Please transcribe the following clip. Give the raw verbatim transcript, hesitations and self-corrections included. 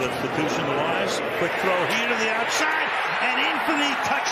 Substitution wise. Quick throw here to the outside and in for the touchdown.